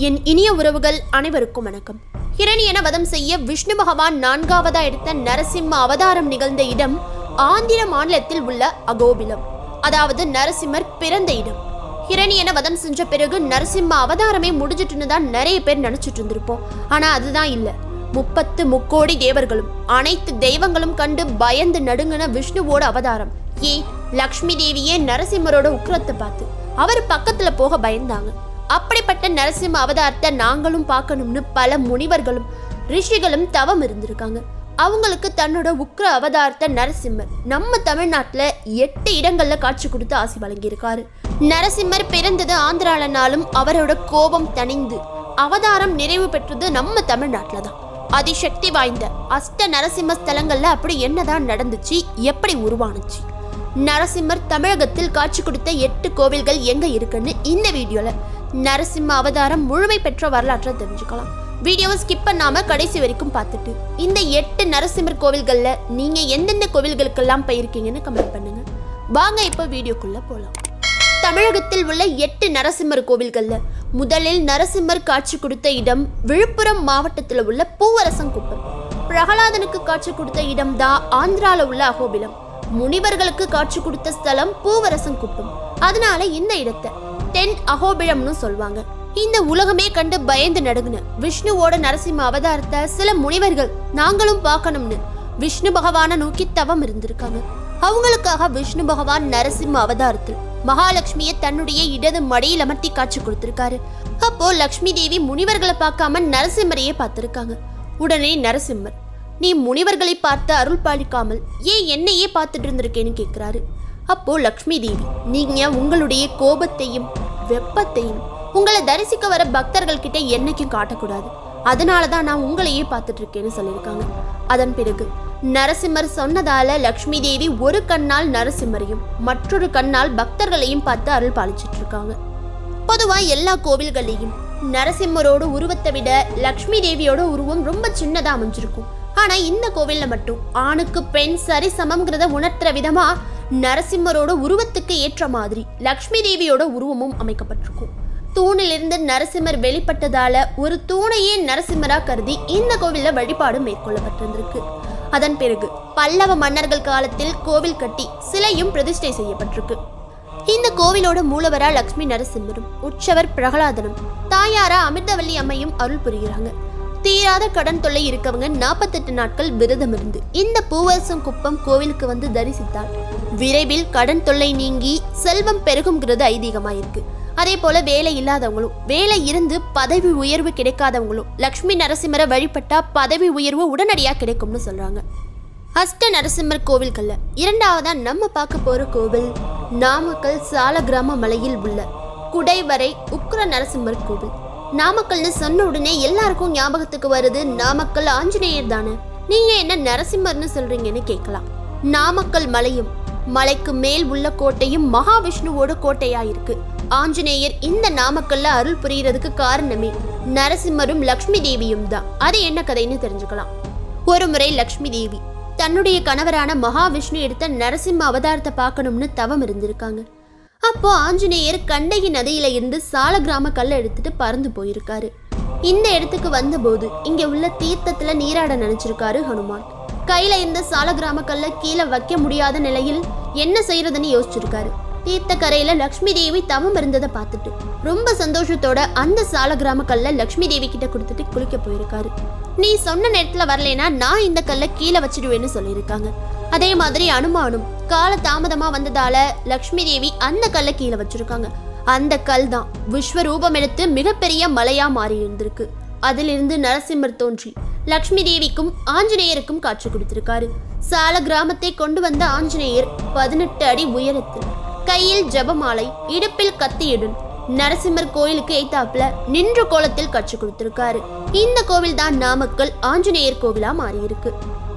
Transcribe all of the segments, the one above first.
என் இனிய உறவுகள் அனைவருக்கும் வணக்கம். ஹிரண்யனை வதம் செய்ய விஷ்ணு பகவான் 4ஆவதா எடுத்த நரசிம்ம அவதாரம் நிகழ்ந்த இடம் ஆந்திர மாநிலத்தில் உள்ள அகோபிலம், அதாவது நரசிம்மர் பிறந்த இடம். ஹிரண்யனை வதம் செஞ்ச பிறகு நரசிம்ம அவதாரமே முடிஞ்சிட்டுன்னு தான் நிறைய பேர் நினைச்சிட்டு இருந்திருப்போம். ஆனா அதுதான் இல்லை. 30 முக்கோடி தேவர்களும் அனைத்து தெய்வங்களும் கண்டு பயந்து நடுங்கின விஷ்ணுவோட அவதாரம். ஏன் லக்ஷ்மி தேவியே நரசிம்மரோட உக்கிரத்தை பார்த்து அவர் பக்கத்துல போக பயந்தாங்க. அப்படிப்பட்ட நரசிம்ம அவதாரத்தை நாங்களும் பார்க்கணும்னு பல முனிவர்களும் ரிஷிகளும் தவம் இருந்திருக்காங்க. அவங்களுக்கு தன்னோட உக்கிர அவதாரத்தை நரசிம்மர் நம்ம தமிழ்நாட்டுல 8 இடங்கள்ல காட்சி கொடுத்து ஆசி வழங்கியிருக்காரு. நரசிம்மர் பிறந்தது ஆந்திராலனாலும் அவரோட கோபம் தணிந்து அவதாரம் நிறைவு பெற்றது நம்ம தமிழ்நாட்டுல தான். அதிசக்தி வாய்ந்த அஷ்ட நரசிம்ம ஸ்தலங்கள்ல அப்படி என்னதான் நடந்துச்சு, எப்படி உருவானுச்சு? நரசிம்மர் தமிழகத்தில் காட்சி கொடுத்த 8 கோவில்கள் எங்க இருக்குன்னு இந்த வீடியோல நரசிம்ம அவதாரம் முழுமை பெற்ற வரலாற்றை தெரிஞ்சுக்கலாம். வீடியோவை ஸ்கிப் பண்ணாம கடைசி வரைக்கும் பார்த்துட்டு இந்த 8 நரசிம்மர் கோவில்கள்ல நீங்க எந்தெந்த கோவில்களுக்கெல்லாம் போயிருக்கீங்கன்னு கமெண்ட் பண்ணுங்க. வாங்க இப்போ வீடியோக்குள்ள போலாம். தமிழகத்தில் உள்ள 8 நரசிம்மர் கோவில்கள்ல முதலில் நரசிம்மர் காட்சி கொடுத்த இடம் விழுப்புரம் மாவட்டத்தில் உள்ள பூவரசங்குப்பம். பிரகலாதனுக்கு காட்சி கொடுத்த இடம் தான் ஆந்திரால உள்ள அகோபிலம். முனிவர்களுக்கு காட்சி கொடுத்த ஸ்தலம் பூவரசங்குப்பம். அதனால இந்த இடத்தை தென் அகோபிலம்னு சொல்வாங்க. இந்த உலகமே கண்டு பயந்து நடுங்கின விஷ்ணுவோட நரசிம்ம அவதாரத்தை சில முனிவர்கள் நாங்களும் பார்க்கணும்னு விஷ்ணு பகவானை நோக்கி தவம் இருந்திருக்காங்க. அவங்களுக்காக விஷ்ணு பகவான் நரசிம்ம அவதாரத்தில் மகாலட்சுமியை தன்னுடைய இடது மடியில் அமர்த்தி காட்சி கொடுத்திருக்காரு. அப்போ லக்ஷ்மி தேவி முனிவர்களை பார்க்காம நரசிம்மரையே பார்த்திருக்காங்க. உடனே நரசிம்மர், நீ முனிவர்களை பார்த்து அருள் பாலிக்காமல் ஏன் என்னையே பார்த்துட்டு இருந்திருக்கேன்னு கேட்கிறாரு. அப்போ லக்ஷ்மி தேவி, நீங்க உங்களுடைய கோபத்தையும் வெப்பத்தையும் உங்களை தரிசிக்க வர பக்தர்கள் கிட்ட என்னைக்கும் காட்டக்கூடாது, அதனாலதான் நான் உங்களையே பார்த்துட்டு இருக்கேன்னு சொல்லியிருக்காங்க. அதன் பிறகு நரசிம்மர் சொன்னதால லக்ஷ்மி தேவி ஒரு கண்ணால் நரசிம்மரையும் மற்றொரு கண்ணால் பக்தர்களையும் பார்த்து அருள் பாலிச்சிட்டு இருக்காங்க. பொதுவா எல்லா கோவில்களையும் நரசிம்மரோட உருவத்தை விட லக்ஷ்மி தேவியோட உருவம் ரொம்ப சின்னதா அமைஞ்சிருக்கும். ஆனா இந்த கோவில்ல மட்டும் ஆணுக்கு பெண் சரி சமம்ங்கிறத உணர்த்துற விதமா நரசிம்மரோட உருவத்துக்கு ஏற்ற மாதிரி லக்ஷ்மி தேவியோட உருவமும் அமைக்கப்பட்டிருக்கும். தூணிலிருந்து நரசிம்மர் வெளிப்பட்டதால ஒரு தூணையே நரசிம்மரா கருதி இந்த கோவில்ல வழிபாடு மேற்கொள்ளப்பட்டிருந்திருக்கு. அதன் பிறகு பல்லவ மன்னர்கள் காலத்தில் கோவில் கட்டி சிலையும் பிரதிஷ்டை செய்யப்பட்டிருக்கு. இந்த கோவிலோட மூலவரா லக்ஷ்மி நரசிம்மரும் உற்சவர் பிரகலாதனும் தாயாரா அமிர்தவல்லி அம்மையும் அருள் புரிகிறாங்க. தீராத கடன் தொல்லை இருக்கவங்க 48 நாட்கள் விரதம் இருந்து இந்த பூவரசங்குப்பம் கோவிலுக்கு வந்து தரிசித்தால் விரைவில் கடன் தொல்லை நீங்கி செல்வம் பெருகும்ங்கிறது ஐதீகமாயிருக்கு. அதே போல வேலை இல்லாதவங்களும் வேலை இருந்து பதவி உயர்வு கிடைக்காதவங்களும் லக்ஷ்மி நரசிம்மரை வழிபட்டா பதவி உயர்வு உடனடியாக கிடைக்கும்னு சொல்றாங்க. அஷ்ட நரசிம்மர் கோவில்கள்ல 2ஆவதா நம்ம பார்க்க போற கோவில் நாமக்கல் சாலகிராம மலையில் உள்ள குடைவரை உக்ர நரசிம்மர் கோவில். நாமக்கல்னு சொன்ன உடனே எல்லாருக்கும் ஞாபகத்துக்கு வருது நாமக்கல் ஆஞ்சநேயர் தானே, நீங்க என்ன நரசிம்மர்னு சொல்றீங்கன்னு கேட்கலாம். நாமக்கல் மலையும் மலைக்கு மேல் உள்ள கோட்டையும் மகாவிஷ்ணுவோட கோட்டையா இருக்கு. ஆஞ்சநேயர் இந்த நாமக்கல்ல அருள் புரியறதுக்கு காரணமே நரசிம்மரும் லக்ஷ்மி தேவியும் தான். அது என்ன கதைன்னு தெரிஞ்சுக்கலாம். ஒரு முறை லக்ஷ்மி தேவி தன்னுடைய கணவரான மகாவிஷ்ணு எடுத்த நரசிம்ம அவதாரத்தை பார்க்கணும்னு தவம் இருந்திருக்காங்க. அப்போ ஆஞ்சநேயர் கண்டகி நதியில இருந்து சாலகிராம கல்லை எடுத்துட்டு பறந்து போயிருக்காரு. இந்த இடத்துக்கு வந்தபோது இங்க உள்ள தீர்த்தத்துல நீராட நினைச்சிருக்காரு ஹனுமான். கையில இருந்த சாலகிராம கல்லை கீழே வைக்க முடியாத நிலையில் என்ன செய்யறதுன்னு யோசிச்சிருக்காரு. தீர்த்த கரையில லக்ஷ்மி தேவி தவம் இருந்ததை பார்த்துட்டு ரொம்ப சந்தோஷத்தோட அந்த சாலகிராம கல்லை லக்ஷ்மி தேவி கிட்ட கொடுத்துட்டு குளிக்க போயிருக்காரு. நீ சொன்ன நேரத்துல வரலைன்னா நான் இந்த கல்லை கீழே வச்சிடுவேன்னு சொல்லியிருக்காங்க. அதே மாதிரி அனுமானும் கால தாமதமா வந்ததால லக்ஷ்மி தேவி அந்த கல்லை கீழே வச்சிருக்காங்க. அந்த கல் தான் விஸ்வரூபம் எடுத்து மிகப்பெரிய மலையா மாறி இருந்திருக்கு. அதிலிருந்து நரசிம்மர் தோன்றி லக்ஷ்மி தேவிக்கும் ஆஞ்சநேயருக்கும் காட்சி கொடுத்திருக்காரு. சால கிராமத்தை கொண்டு வந்த ஆஞ்சநேயர் 18 அடி உயரத்தில் கையில் ஜபமாலை இடுப்பில் கத்தியுடன் நரசிம்மர் கோயிலுக்கு எய்தாப்புல நின்ற கோலத்தில் காட்சி கொடுத்திருக்காரு. இந்த கோவில் தான் நாமக்கல் ஆஞ்சநேயர் கோவிலா மாறியிருக்கு.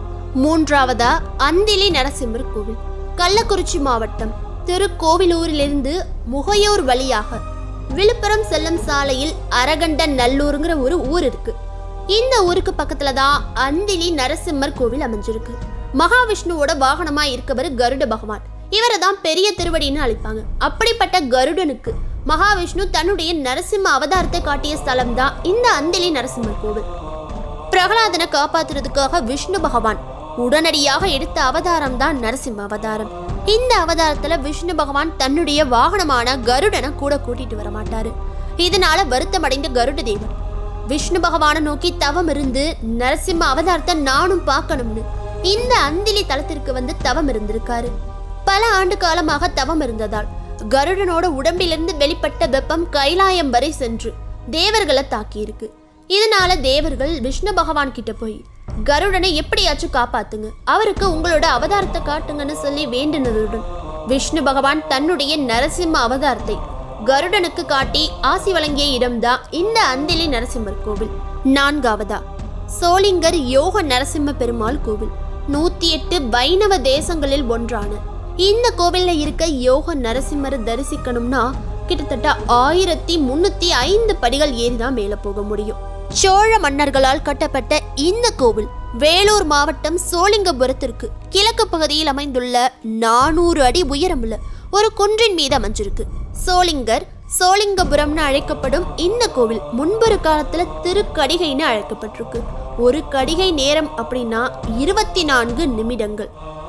3ஆவதா அந்திலி நரசிம்மர் கோவில். கள்ளக்குறிச்சி மாவட்டம் திருக்கோவிலூரிலிருந்து முகையூர் வழியாக விழுப்புரம் செல்லும் சாலையில் அரகண்ட நல்லூருங்கிற ஒரு ஊர் இருக்கு. இந்த ஊருக்கு பக்கத்துல தான் அந்திலி நரசிம்மர் கோவில் அமைஞ்சிருக்கு. மகாவிஷ்ணுவோட வாகனமா இருக்கவர் கருட பகவான். இவரை தான் பெரிய திருவடின்னு அழைப்பாங்க. அப்படிப்பட்ட கருடனுக்கு மகாவிஷ்ணு தன்னுடைய நரசிம்ம அவதாரத்தை காட்டிய ஸ்தலம் தான் இந்த அந்திலி நரசிம்மர் கோவில். பிரகலாதனை காப்பாத்துறதுக்காக விஷ்ணு பகவான் உடனடியாக எடுத்த அவதாரம் தான் நரசிம்ம அவதாரம். இந்த அவதாரத்துல விஷ்ணு பகவான் தன்னுடைய வாகனமான கருடனை கூட கூட்டிட்டு வர மாட்டாரு. இதனால வருத்தமடைந்த கருட தேவன் விஷ்ணு பகவானை நோக்கி தவம் இருந்து நரசிம்ம அவதாரத்தை நானும் பார்க்கணும்னு இந்த அந்திலி தலத்திற்கு வந்து தவம் இருந்திருக்காரு. பல ஆண்டு காலமாக தவம் இருந்ததால் கருடனோட உடம்பிலிருந்து வெளிப்பட்ட வெப்பம் கைலாயம் வரை சென்று தேவர்களை தாக்கி இருக்கு. இதனால தேவர்கள் விஷ்ணு பகவான் கிட்ட போய் கருடனை எப்படியாச்சும் காப்பாத்துங்க, அவருக்கு உங்களோட அவதாரத்தை காட்டுங்கன்னு சொல்லி வேண்டினதுடன் விஷ்ணு பகவான் தன்னுடைய நரசிம்ம அவதாரத்தை கருடனுக்கு காட்டி ஆசி வழங்கிய இடம்தான் இந்த அந்திலி நரசிம்மர் கோவில். நான்காவதா சோளிங்கர் யோக நரசிம்ம பெருமாள் கோவில். 108 வைணவ தேசங்களில் ஒன்றான இந்த கோவில்ல இருக்க யோக நரசிம்மரை தரிசிக்கணும்னா கிட்டத்தட்ட 1305 படிகள் ஏறிதான் மேல போக முடியும். சோழ மன்னர்களால் கட்டப்பட்ட இந்த கோவில் வேலூர் மாவட்டம் சோளிங்கபுரத்திற்கு கிழக்கு பகுதியில் அமைந்துள்ள 400 அடி உயரமுள்ள ஒரு குன்றின் மீது அமைஞ்சிருக்கு. சோளிங்கபுரம்னு அழைக்கப்படும் இந்த கோவில் முன்பொரு காலத்துல திருக்கடிகைன்னு அழைக்கப்பட்டிருக்கு. ஒரு கடிகை நேரம் அப்படின்னா 24 நிமிடங்கள்.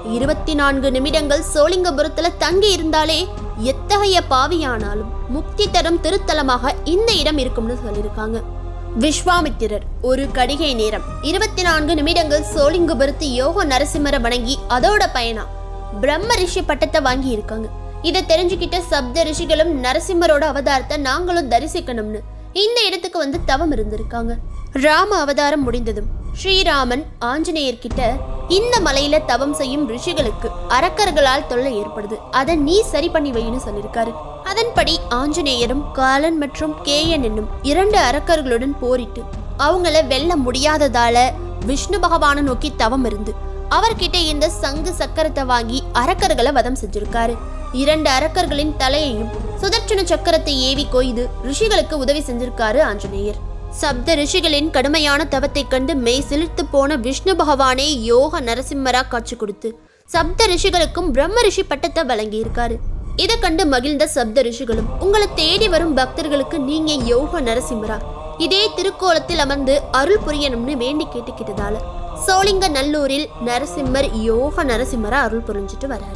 24 நிமிடங்கள் சோளிங்கபுரத்துல தங்கி இருந்தாலே எத்தகைய பாவியானாலும் முக்தி தரும் திருத்தலமாக இந்த இடம் இருக்கும்னு சொல்லியிருக்காங்க. விஸ்வாமித்திரர் ஒரு கடிகை நேரம் 24 நிமிடங்கள் சோளிங்கபுரத்து யோக நரசிம்மரை வணங்கி அதோட பயனா பிரம்ம ரிஷி பட்டத்தை வாங்கி இருக்காங்க. இதை தெரிஞ்சுக்கிட்ட சப்த ரிஷிகளும் நரசிம்மரோட அவதாரத்தை நாங்களும் தரிசிக்கணும்னு இந்த இடத்துக்கு வந்து தவம் இருந்திருக்காங்க. ராம அவதாரம் முடிந்ததும் ஸ்ரீராமன் ஆஞ்சநேயர்கிட்ட இந்த மலையில தவம் செய்யும் ரிஷிகளுக்கு அரக்கர்களால் தொல்லை ஏற்படுது, அதை நீ சரி பண்ணி வைன்னு சொல்லியிருக்காரு. அதன்படி ஆஞ்சநேயரும் காலன் மற்றும் கேயன் என்னும் 2 அரக்கர்களுடன் போரிட்டு அவங்கள வெல்ல முடியாததால விஷ்ணு பகவானை நோக்கி தவம் இருந்து அவர்கிட்ட இந்த சங்கு சக்கரத்தை வாங்கி அரக்கர்களை வதம் செஞ்சிருக்காரு. 2 அரக்கர்களின் தலையையும் சுதர்சன சக்கரத்தை ஏவி கொய்து ரிஷிகளுக்கு உதவி செஞ்சிருக்காரு ஆஞ்சநேயர். சப்த ரிஷிகளின் கடுமையான தவத்தை கண்டு மெய் சிலிர்த்து போன விஷ்ணு பகவானே யோக நரசிம்மரா காட்சி கொடுத்து சப்த ரிஷிகளுக்கும் பிரம்ம ரிஷி பட்டத்தை வழங்கி இருக்காரு. இதை கண்டு மகிழ்ந்த சப்த ரிஷிகளும் உங்களை தேடி வரும் பக்தர்களுக்கு நீங்க யோக நரசிம்மரா இதே திருக்கோலத்தில் அமர்ந்து அருள் புரியணும்னு வேண்டி கேட்டுக்கிட்டதால சோளிங்க நல்லூரில் நரசிம்மர் யோக நரசிம்மரா அருள் புரிஞ்சிட்டு வர்றாரு.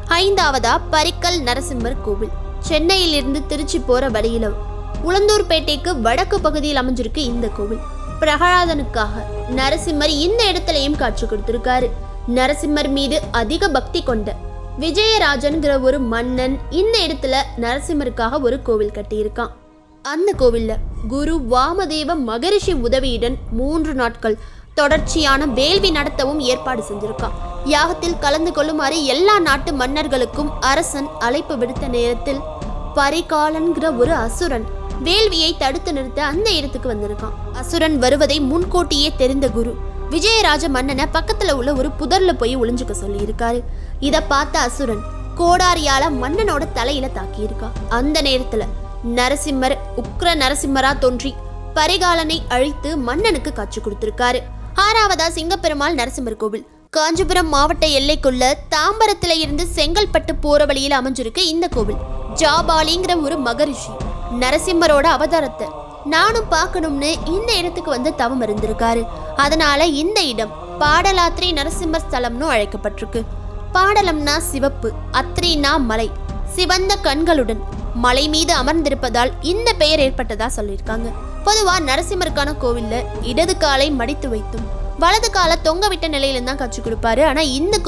5வதா பரிக்கல் நரசிம்மர் கோவில். சென்னையிலிருந்து திருச்சி போற வழியில உளுந்தூர்பேட்டைக்கு வடக்கு பகுதியில் அமைஞ்சிருக்கு இந்த கோவில். பிரகலாதனுக்காக நரசிம்மர் இந்த இடத்துலயும் காட்சி கொடுத்திருக்காரு. நரசிம்மர் மீது அதிக பக்தி கொண்ட விஜயராஜன்கிற ஒரு மன்னன் இந்த இடத்துல நரசிம்மருக்காக ஒரு கோவில் கட்டியிருக்கான். அந்த கோவில்ல குரு வாமதேவ மகரிஷி உதவியுடன் 3 நாட்கள் தொடர்ச்சியான வேள்வி நடத்தவும் ஏற்பாடு செஞ்சிருக்கான். யாகத்தில் கலந்து கொள்ளுமாறு எல்லா நாட்டு மன்னர்களுக்கும் அரசன் அழைப்பு விடுத்த நேரத்தில் பரிகாலன்கிற ஒரு அசுரன் வேள்வியை தடுத்து நிறுத்த அந்த இடத்துக்கு வந்திருக்கான். அசுரன் வருவதை முன்கூட்டியே தெரிந்த குரு விஜயராஜ மன்னனை பக்கத்துல உள்ள ஒரு புதர்ல போய் ஒளிஞ்சுக்க சொல்லி இருக்காரு. இத பார்த்த அசுரன் கோடாரியால மன்னனோட தலையில தாக்கி இருக்கா. அந்த நேரத்துல நரசிம்மர் உக்ர நரசிம்மரா தோன்றி பரிகாலனை அழித்து மன்னனுக்கு காட்சி கொடுத்திருக்காரு. 6வதா சிங்கப்பெருமாள் நரசிம்மர் கோவில். காஞ்சிபுரம் மாவட்ட எல்லைக்குள்ள தாம்பரத்துல இருந்து செங்கல்பட்டு போற வழியில் அமைஞ்சிருக்கு இந்த கோவில். ஜாபாலிங்கிற ஒரு மகரிஷி நரசிம்மரோட அவதாரத்தை நானும் பார்க்கணும்னு இந்த இடத்துக்கு வந்து தவம் இருந்திருக்காரு. அதனால இந்த இடம் பாடலாத்ரி நரசிம்மர் ஸ்தலம்னு அழைக்கப்பட்டிருக்கு. பாடலம்னா சிவப்பு, அத்ரினா மலை, சிவந்த கண்களுடன் மலை மீது அமர்ந்திருப்பதால் இந்த பெயர் ஏற்பட்டதா சொல்லியிருக்காங்க. பொதுவா நரசிம்மருக்கான கோவில்ல இடது காலை மடித்து வைத்தும் வலது காலை தொங்க விட்ட நிலையில தான் காட்சி கொடுப்பாரு. ஆனா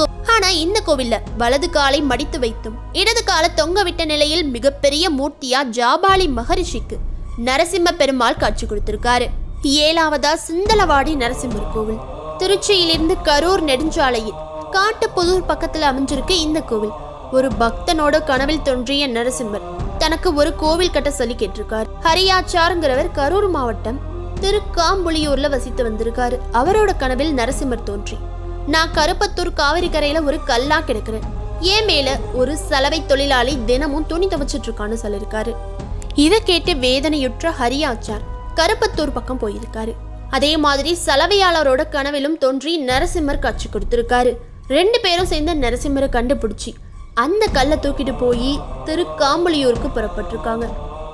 இந்த கோவில்ல வலது காலை மடித்து வைத்தும் இடது காலை தொங்க விட்ட நிலையில் மிகப்பெரிய மூர்த்தியா ஜாபாலி மகரிஷிக்கு நரசிம்ம பெருமாள் காட்சி கொடுத்திருக்காரு. 7வதா சிந்தலவாடி நரசிம்மர் கோவில். திருச்சியிலிருந்து கரூர் நெடுஞ்சாலையில் காட்டுப்புதூர் பக்கத்துல அமைஞ்சிருக்கு இந்த கோவில். ஒரு பக்தனோட கனவில் தோன்றிய நரசிம்மர் தனக்கு ஒரு கோவில் கட்ட சொல்லி கேட்டிருக்காரு. ஹரியாச்சாருங்கிறவர் கரூர் மாவட்டம் திருக்காம்புலியூர்ல வசித்து வந்திருக்காரு. அவரோட கனவில் நரசிம்மர் தோன்றி, நான் கருப்பத்தூர் காவிரி கரையில ஒரு கல்லா கிடக்குறேன், ஏன் மேல ஒரு சலவை தொழிலாளி தினமும் துணி துவைச்சிட்டு இருக்கான்னு சொல்லியிருக்காரு. இதை கேட்டு வேதனையுற்ற ஹரியாச்சார் கருப்பத்தூர் பக்கம் போயிருக்காரு. அதே மாதிரி சலவையாளரோட கனவிலும் தோன்றி நரசிம்மர் காட்சி கொடுத்திருக்காரு. 2 பேரும் சேர்ந்து நரசிம்மரை கண்டுபிடிச்சி அந்த கல்லை தூக்கிட்டு போய் திருக்காம்புலியூருக்கு புறப்பட்டிருக்காங்க.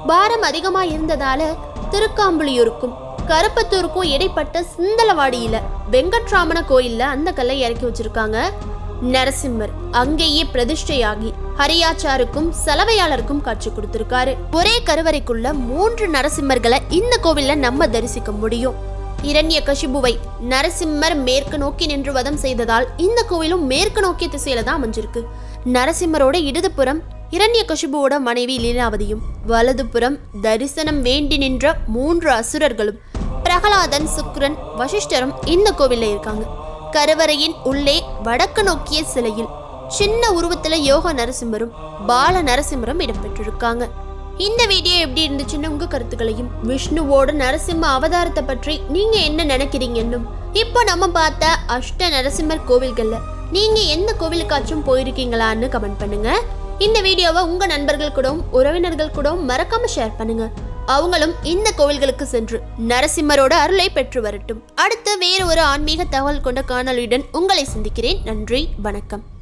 பாரம் அதிகமா இருந்ததால திருக்காம்புலியூருக்கும் கருப்பத்தூருக்கும் இடைப்பட்ட சிந்தலவாடியில வெங்கட்ராமன கோயில்ல அந்த கல்லை இறக்கி வச்சிருக்காங்க. நரசிம்மர் அங்கேயே பிரதிஷ்டையாகி ஹரியாச்சாருக்கும் சலவையாளருக்கும் காட்சி கொடுத்திருக்காரு. ஒரே கருவறைக்குள்ள 3 நரசிம்மர்களை இந்த கோவில்ல நம்ம தரிசிக்க முடியும். இரண்யகசிபுவை நரசிம்மர் மேற்கு நோக்கி நின்று வதம் செய்ததால் இந்த கோவிலும் மேற்கு நோக்கிய திசையில தான் அமைஞ்சிருக்கு. நரசிம்மரோட இடதுபுறம் இரண்யகசிபுவோட மனைவி லீலாவதியும், வலதுபுறம் தரிசனம் வேண்டி நின்ற 3 அசுரர்களும் பிரகலாதன், சுக்ரன், வசிஷ்டரும் இந்த கோவில்ல இருக்காங்க. கருவறையின் உள்ளே வடக்கு நோக்கிய சிலையில் சின்ன உருவத்துல யோக நரசிம்மரும் பால நரசிம்மரும் இடம்பெற்றிருக்காங்க. இந்த வீடியோ எப்படி இருந்துச்சுன்னு உங்க கருத்துக்களையும், விஷ்ணுவோட நரசிம்ம அவதாரத்தை பற்றி நீங்க என்ன நினைக்கிறீங்கன்னு, இப்போ நம்ம பார்த்த அஷ்ட நரசிம்மர் கோவில்கள்ல நீங்க எந்த கோவிலுக்காச்சும் போயிருக்கீங்களான்னு கமெண்ட் பண்ணுங்க. இந்த வீடியோவை உங்க நண்பர்கள் கூடவும் உறவினர்கள் கூடவும் மறக்காம ஷேர் பண்ணுங்க. அவங்களும் இந்த கோவில்களுக்கு சென்று நரசிம்மரோட அருளை பெற்று வரட்டும். அடுத்து வேறு ஒரு ஆன்மீக தகவல் கொண்ட காணொளியுடன் உங்களை சந்திக்கிறேன். நன்றி, வணக்கம்.